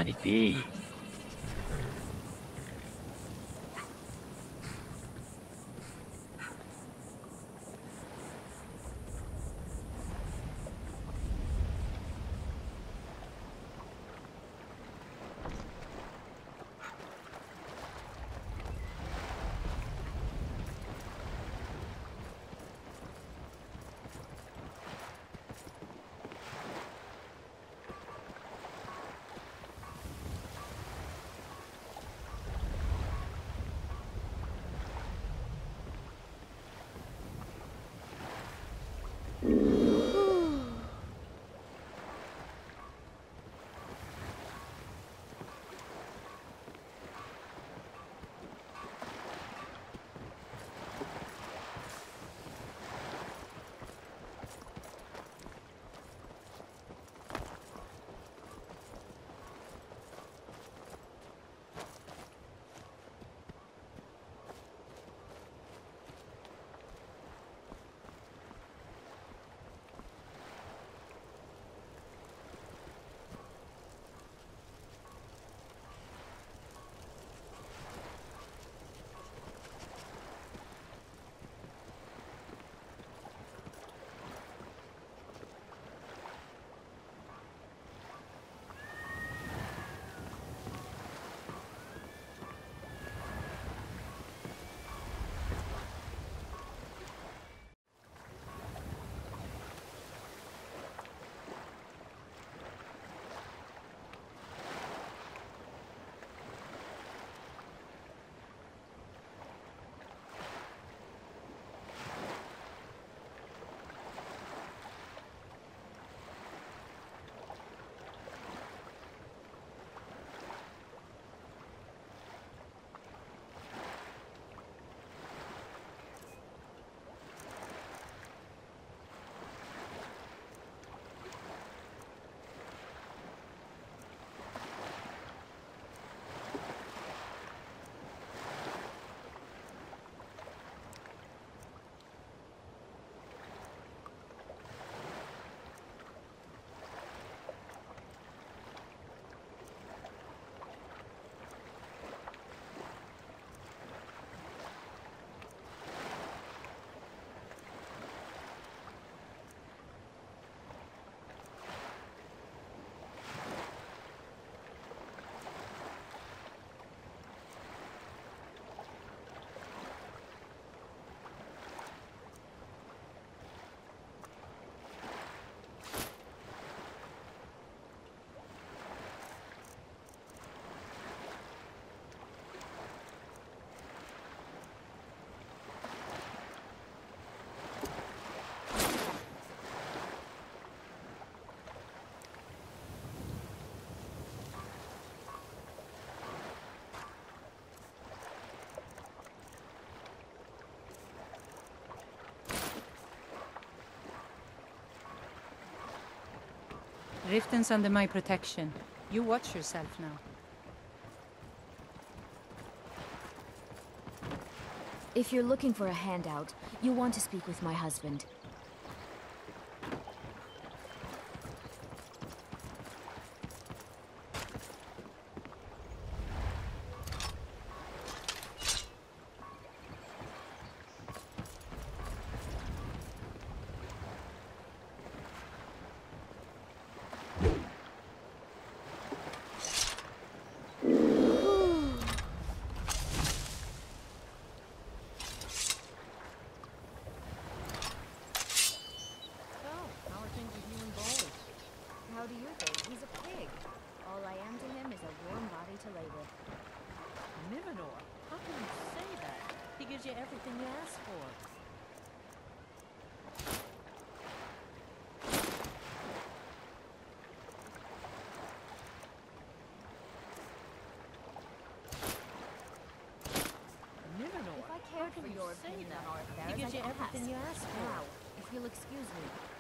can it be? Riften's under my protection. You watch yourself now. If you're looking for a handout, you want to speak with my husband. How do you think? He's a pig. All I am to him is a warm body to lay with. Nivenor, how can you say that? He gives you everything you ask for. Nivenor, If I cared for your opinion on our affairs, he gives you I'd everything ask. you ask for. Now, if you'll excuse me,